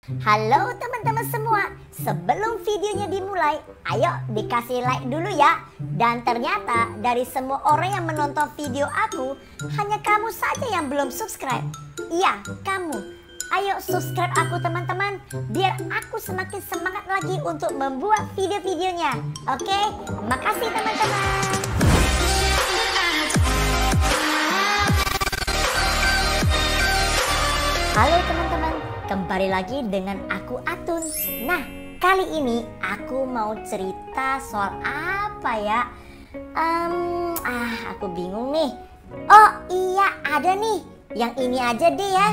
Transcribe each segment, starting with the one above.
Halo teman-teman semua, sebelum videonya dimulai, ayo dikasih like dulu ya. Dan ternyata dari semua orang yang menonton video aku, hanya kamu saja yang belum subscribe. Iya, kamu. Ayo subscribe aku teman-teman, biar aku semakin semangat lagi untuk membuat video-videonya. Oke, makasih teman-teman. Halo teman-teman, kembali lagi dengan aku Atun. Nah, kali ini aku mau cerita soal apa ya? Aku bingung nih. Oh iya, ada nih. Yang ini aja deh ya.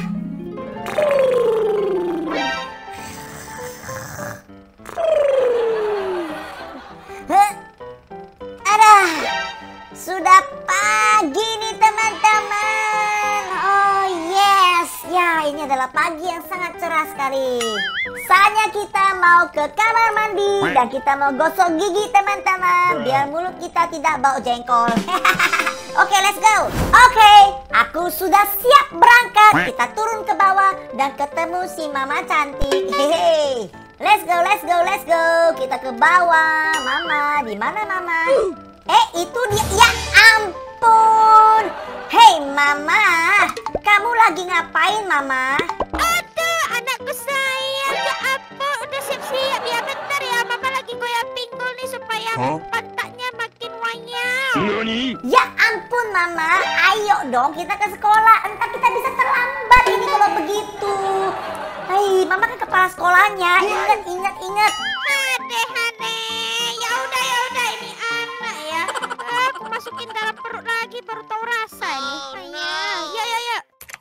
Sudah pagi nih teman-teman. Oh yes, ya ini adalah pagi yang sangat cerah sekali. Saatnya kita mau ke kamar mandi dan kita mau gosok gigi teman-teman, biar mulut kita tidak bau jengkol. Oke, let's go. Oke, aku sudah siap berangkat. Kita turun ke bawah dan ketemu si mama cantik. Hehe. Let's go, let's go, let's go. Kita ke bawah. Mama, di mana mama? Itu dia. Ya ampun. Hei mama, kamu lagi ngapain mama? Aduh, anakku sayang. Ya ampun, udah siap-siap ya. Bentar ya, mama lagi goyang pinggul nih supaya pantatnya makin wanyam. Ya ampun mama, ayo dong kita ke sekolah. Entar kita bisa terlambat ini kalau begitu. Hei, mama kan kepala sekolahnya. Ingat. Hane. Ya udah ini anak ya. Aku masukin dalam perut lagi baru tahu rasa ini. Ya.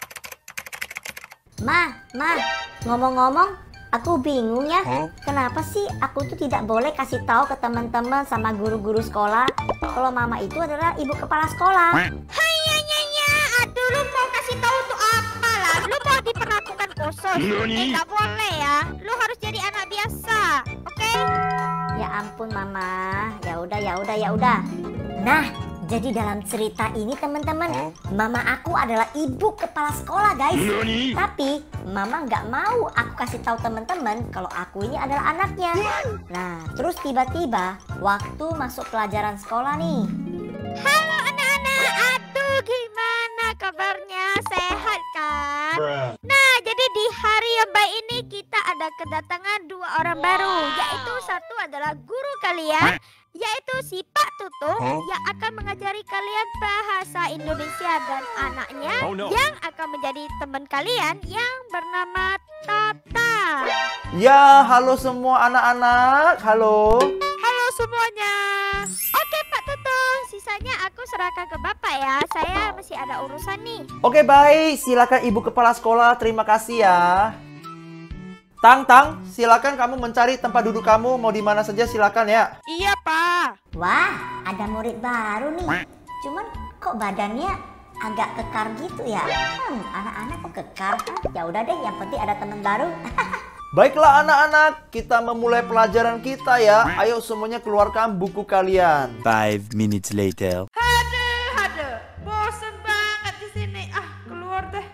Ma, ngomong-ngomong, aku bingung ya. Kenapa sih aku tuh tidak boleh kasih tahu ke teman-teman sama guru-guru sekolah kalau mama itu adalah ibu kepala sekolah? Aduh, lu mau kasih tahu untuk apa lah? Lu mau diperlakukan khusus? Nggak boleh ya. Lu harus jadi anak biasa, oke? Ya ampun mama, ya udah. Nah, jadi dalam cerita ini teman-teman, mama aku adalah ibu kepala sekolah guys. Tapi mama nggak mau aku kasih tahu teman-teman kalau aku ini adalah anaknya. Nah, terus tiba-tiba waktu masuk pelajaran sekolah nih. Halo anak-anak, aduh gimana kabarnya? Sehat kan? Nah, jadi di hari yang baik ini kita ada kedatangan dua orang baru, yaitu satu adalah guru kalian, yaitu si Pak Tutu yang akan mengajari kalian bahasa Indonesia, dan anaknya yang akan menjadi teman kalian yang bernama Tata. Ya, halo semua anak-anak. Halo Semuanya. Oke Pak Tutu, sisanya aku serahkan ke Bapak ya. Saya masih ada urusan nih. Oke, baik. Silakan Ibu Kepala Sekolah. Terima kasih ya. Tang, silakan kamu mencari tempat duduk kamu. Mau di mana saja silakan ya. Iya Pak. Wah, ada murid baru nih. Cuman kok badannya agak kekar gitu ya? Anak-anak kok kekar? Ya udah deh, yang penting ada teman baru. Baiklah anak-anak, kita memulai pelajaran kita ya. Ayo semuanya keluarkan buku kalian. 5 minutes later. Aduh, bosen banget di sini. Keluar deh.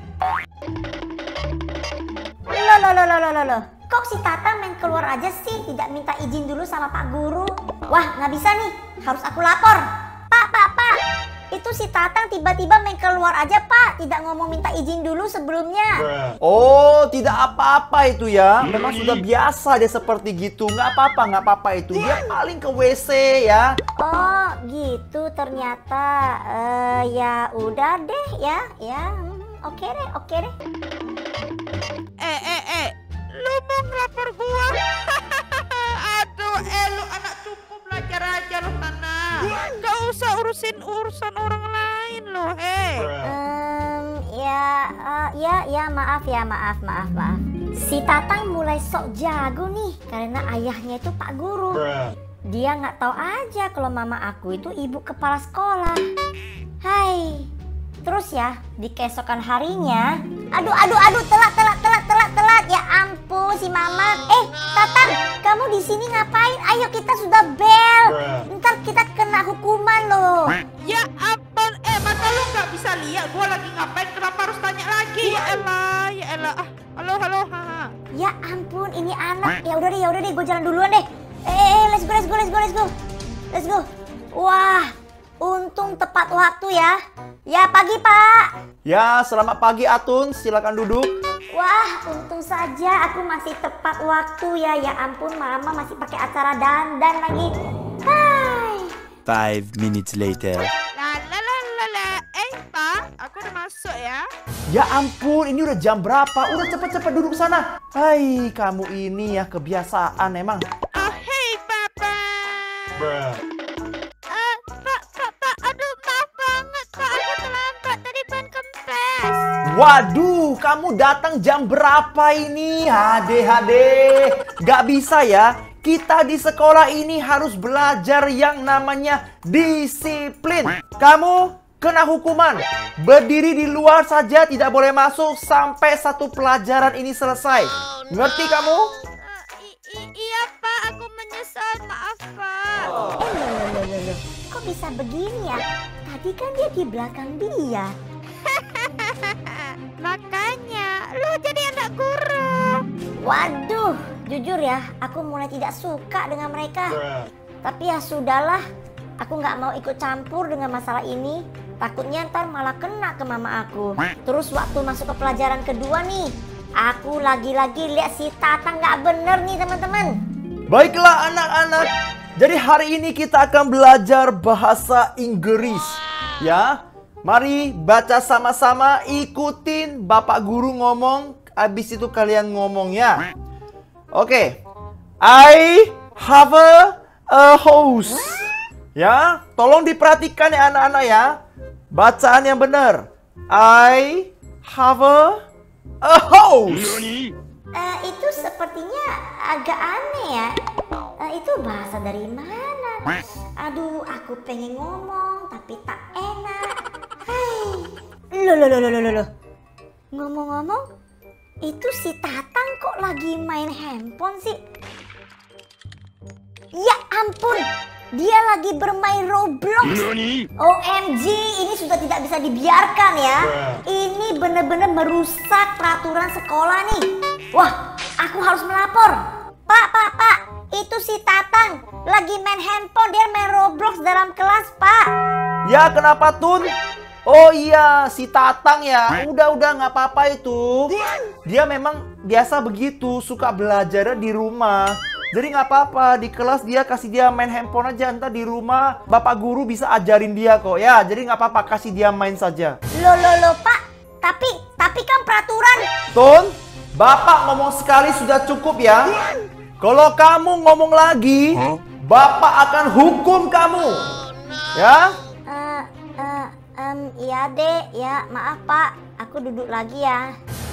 Loh. Kok si Tata main keluar aja sih? Tidak minta izin dulu sama Pak Guru. Wah, nggak bisa nih. Harus aku lapor. Pak. Itu si Tatang tiba-tiba main keluar aja, Pak. Tidak ngomong minta izin dulu sebelumnya. Oh, tidak apa-apa itu ya. Memang sudah biasa dia seperti gitu. Nggak apa-apa itu. Dia paling ke WC ya. Oh, gitu ternyata. Ya udah deh ya. Oke deh. Lu mau ngelapor gua? Aduh, lu anak cupu belajar aja lu sana. Gak usah urusan orang lain lo, Maaf. Si Tatang mulai sok jago nih karena ayahnya itu Pak Guru. Dia nggak tahu aja kalau mama aku itu ibu kepala sekolah. Hai. Terus ya, di keesokan harinya, aduh, telat. Ya ampun si mama. Tatang, kamu di sini ngapain? Ayo kita sudah bel. Ntar kita kena hukuman loh. Ya ampun, mata lu nggak bisa lihat gua lagi ngapain? Kenapa harus tanya lagi? Ya elah. Halo. Ya ampun. ampun, ini anak. Ya udah deh, gue jalan duluan deh. Let's go. Wah, untung tepat waktu ya. Ya, pagi Pak. Ya, selamat pagi Atun, silakan duduk. Wah, untung saja aku masih tepat waktu ya. Ya ampun, Mama masih pakai acara dandan lagi. Hai. 5 minutes later. Pak, aku udah masuk ya. Ya ampun, ini udah jam berapa? Udah cepet-cepet duduk sana. Hai, kamu ini ya kebiasaan emang. Oh, hey Papa. Pak, aduh maaf banget Pak, aku terlambat, tadi ban kempes. Waduh, kamu datang jam berapa ini? Hade. Gak bisa ya. Kita di sekolah ini harus belajar yang namanya disiplin. Kamu kena hukuman. Berdiri di luar saja, tidak boleh masuk sampai satu pelajaran ini selesai. Ngerti kamu? Iya Pak, aku menyesal, maaf Pak. Loh. Kok bisa begini ya? Tadi kan dia di belakang dia. Makanya, lu jadi anak guru. Waduh, jujur ya, aku mulai tidak suka dengan mereka. Tapi ya sudahlah, aku nggak mau ikut campur dengan masalah ini. Takutnya ntar malah kena ke mama aku. Terus waktu masuk ke pelajaran kedua nih, aku lagi-lagi lihat si Tatang nggak bener nih teman-teman. Baiklah anak-anak. Jadi hari ini kita akan belajar bahasa Inggris. Ya, mari baca sama-sama, ikutin Bapak Guru ngomong. Habis itu kalian ngomong ya. Oke. I have a house. Ya, tolong diperhatikan ya anak-anak ya. Bacaan yang benar. I have a house. Itu sepertinya agak aneh ya. Itu bahasa dari mana? Aduh, aku pengen ngomong tapi tak enak. Hai. Loh. Ngomong-ngomong, itu si Tatang kok lagi main handphone sih? Ya ampun, dia lagi bermain Roblox. OMG, ini sudah tidak bisa dibiarkan ya. Ini benar-benar merusak peraturan sekolah nih. Wah, aku harus melapor. Pak, itu si Tatang lagi main handphone, dia main Roblox dalam kelas, Pak. Ya, kenapa Tun? Oh iya, si Tatang ya. Udah nggak apa-apa itu. Dia memang biasa begitu, suka belajar di rumah. Jadi nggak apa-apa, di kelas dia kasih dia main handphone aja. Ntar di rumah Bapak Guru bisa ajarin dia kok ya. Jadi nggak apa-apa, kasih dia main saja. Loh Pak, tapi kan peraturan. Tun, Bapak ngomong sekali sudah cukup ya. Kalau kamu ngomong lagi, Bapak akan hukum kamu. Ya? Iya dek, ya maaf Pak, aku duduk lagi ya.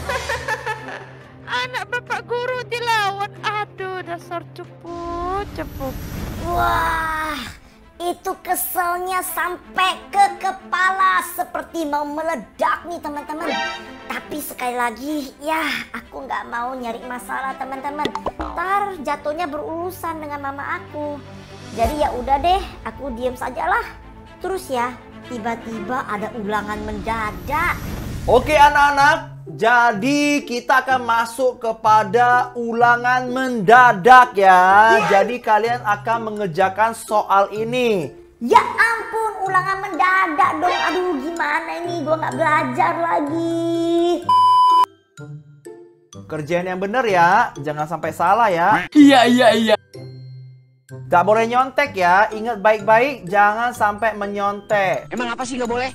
Anak Bapak Guru dilawan. Aduh, dasar cepu. Wah, itu keselnya sampai ke kepala, seperti mau meledak nih teman-teman. Tapi sekali lagi, ya aku nggak mau nyari masalah teman-teman. Ntar jatuhnya berurusan dengan mama aku. Jadi ya udah deh, aku diem sajalah. Terus ya, tiba-tiba ada ulangan mendadak. Oke anak-anak, jadi kita akan masuk kepada ulangan mendadak ya. Jadi kalian akan mengerjakan soal ini. Ya ampun, ulangan mendadak dong. Aduh, gimana ini? Gue nggak belajar lagi. Kerjain yang bener ya, jangan sampai salah ya. Iya. Gak boleh nyontek ya, ingat baik-baik, jangan sampai menyontek. Emang apa sih nggak boleh?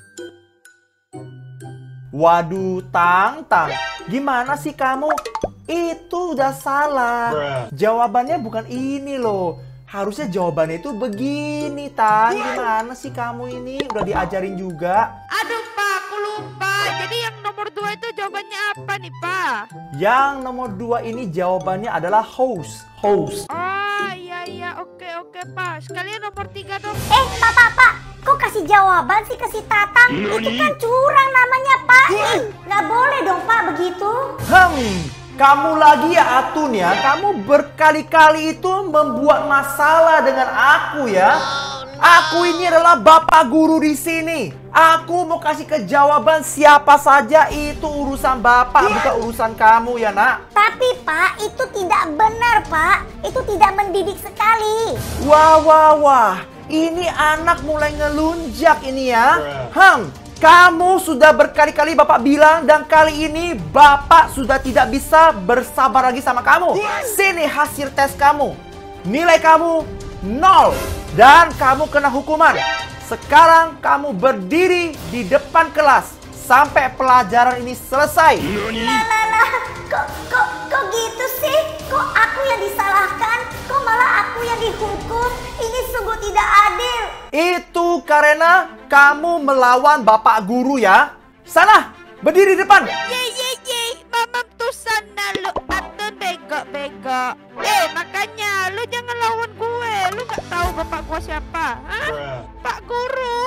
Waduh, Tang, gimana sih kamu? Itu udah salah. Jawabannya bukan ini loh. Harusnya jawabannya itu begini, Tang. Gimana sih kamu ini? Udah diajarin juga. Aduh Pak, aku lupa. Jadi yang nomor 2 itu jawabannya apa nih Pak? Yang nomor 2 ini jawabannya adalah house. House. Oh iya, oke Pak. Sekalian nomor 3 dong. Pak, kok kasih jawaban sih ke si Tatang? Itu kan curang namanya, Pak. Nggak boleh dong, Pak, begitu. Kamu lagi ya Atun ya. Kamu berkali-kali itu membuat masalah dengan aku ya. Aku ini adalah bapak guru di sini. Aku mau kasih kejawaban siapa saja, itu urusan bapak, bukan urusan kamu ya nak. Tapi Pak, itu tidak benar Pak. Itu tidak mendidik sekali. Wah. Ini anak mulai ngelunjak ini ya. Kamu sudah berkali-kali bapak bilang dan kali ini bapak sudah tidak bisa bersabar lagi sama kamu. Sini hasil tes kamu. Nilai kamu 0 dan kamu kena hukuman. Sekarang kamu berdiri di depan kelas sampai pelajaran ini selesai. Nah, kok gitu sih? Kok aku yang disalahkan? Kok malah aku yang dihukum? Ini sungguh tidak adil. Itu karena kamu melawan bapak guru ya. Sana, berdiri di depan. Ye, mama tuh sana lu atun bego. Makanya lu jangan lawan gue. Lu gak tahu bapak gue siapa? Hah? Pak guru.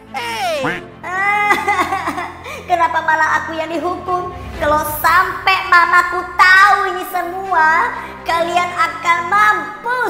Kenapa malah aku yang dihukum? Kalau sampai mamaku tahu ini semua, kalian akan mampus.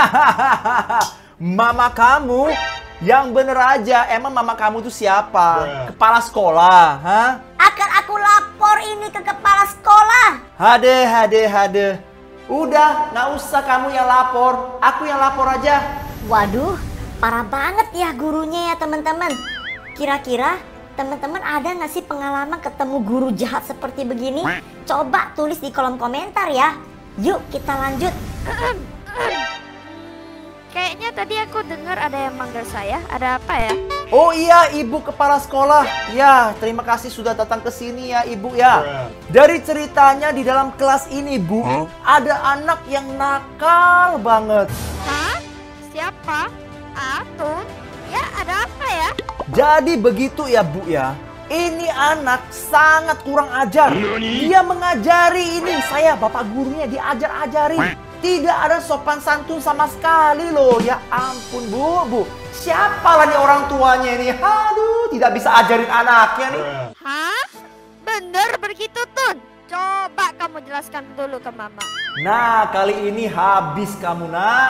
Mama kamu? Yang bener aja, emang mama kamu tuh siapa? Kepala sekolah, ha? Akan aku lapor ini ke kepala sekolah. Hade. Udah, nggak usah kamu yang lapor. Aku yang lapor aja. Waduh, parah banget ya gurunya ya teman-teman. Kira-kira teman-teman ada nggak sih pengalaman ketemu guru jahat seperti begini? Coba tulis di kolom komentar ya. Yuk kita lanjut. Kayaknya tadi aku dengar ada yang manggil saya. Ada apa ya? Oh iya, ibu kepala sekolah. Ya, terima kasih sudah datang ke sini ya, ibu ya. Dari ceritanya di dalam kelas ini, Bu, ada anak yang nakal banget. Hah? Siapa? Atun? Ya, ada apa ya? Jadi begitu ya, Bu ya. Ini anak sangat kurang ajar. Dia mengajari ini, saya bapak gurunya diajar-ajarin. Tidak ada sopan santun sama sekali loh. Ya ampun, Bu. Siapa lah nih orang tuanya ini? Aduh, tidak bisa ajarin anaknya nih. Hah? Bener begitu, Tun? Coba kamu jelaskan dulu ke mama. Nah, kali ini habis kamu, nak.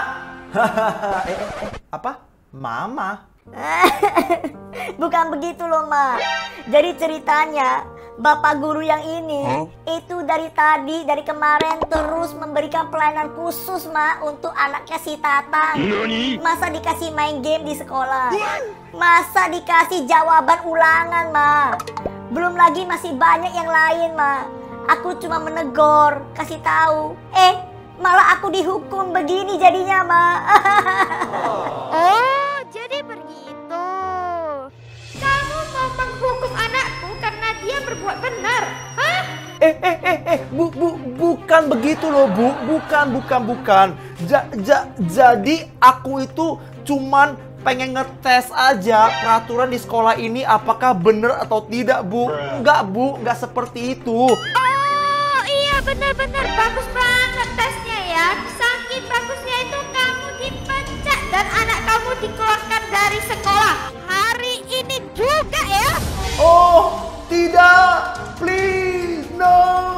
Apa? Mama? Bukan begitu loh, Ma. Jadi ceritanya bapak guru yang ini itu dari kemarin terus memberikan pelayanan khusus, Ma, untuk anaknya si Tatang. Masa dikasih main game di sekolah? Masa dikasih jawaban ulangan, Ma? Belum lagi masih banyak yang lain, Ma. Aku cuma menegur, kasih tahu. Malah aku dihukum begini jadinya, Ma. Oh, jadi begitu. Kamu mau menghukum anakku karena dia berbuat benar? Hah? Bukan begitu loh, Bu. Bukan. Jadi aku itu cuman pengen ngetes aja peraturan di sekolah ini apakah benar atau tidak, Bu. Enggak, Bu, enggak seperti itu. Oh, iya benar-benar bagus banget tesnya ya. Saking bagusnya itu kamu dipecat dan anak kamu dikeluarkan dari sekolah hari ini juga ya. Oh, tidak. Please, no.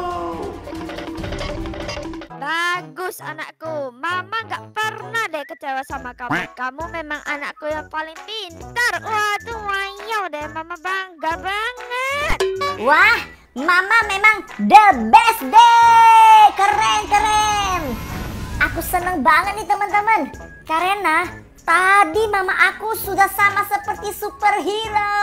Bagus anakku. Mama gak pernah deh kecewa sama kamu. Kamu memang anakku yang paling pintar. Waduh, wayo deh. Mama bangga banget. Wah, Mama memang the best deh. Keren. Aku seneng banget nih teman-teman. Karena tadi mama aku sudah sama seperti superhero.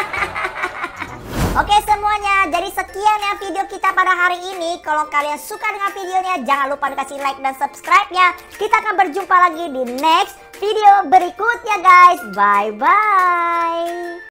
Oke semuanya, jadi sekian ya video kita pada hari ini. Kalau kalian suka dengan videonya, jangan lupa dikasih like dan subscribe-nya. Kita akan berjumpa lagi di next video berikutnya guys. Bye-bye.